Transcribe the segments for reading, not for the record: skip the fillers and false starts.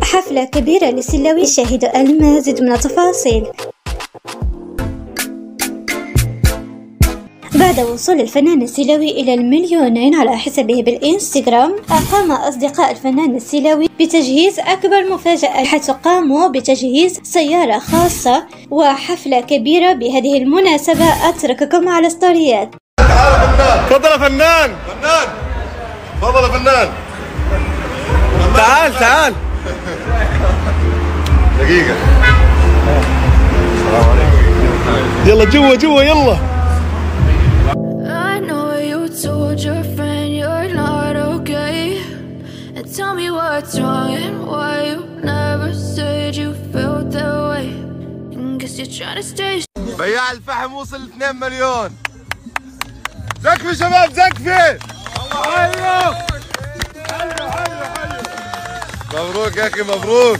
حفلة كبيرة للسلاوي شهد المزيد من التفاصيل. بعد وصول الفنان السلاوي إلى المليونين على حسابه بالإنستغرام، قام أصدقاء الفنان السلاوي بتجهيز أكبر مفاجأة، حيث قاموا بتجهيز سيارة خاصة وحفلة كبيرة. بهذه المناسبة أترككم على ستوريات. تفضل يا فنان. تفضل يا فنان. تعال دقيقة. السلام عليكم. يلا جوا يلا. I know you told your friend you're not okay, and tell me what's wrong and why you never said you felt that way. Guess you're trying to stay. بياع الفحم وصل 2 مليون. زكفي شباب زكفي. الله مبروك يا اخي مبروك.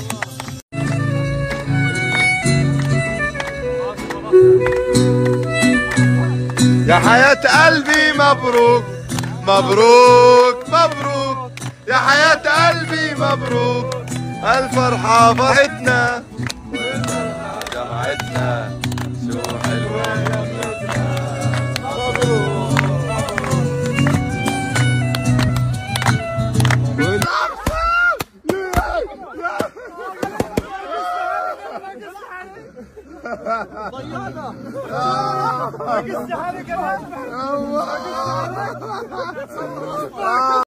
يا حياة قلبي مبروك مبروك مبروك يا حياة قلبي مبروك. الفرحة فرحتنا جمعتنا شو حلوة. ضيعنا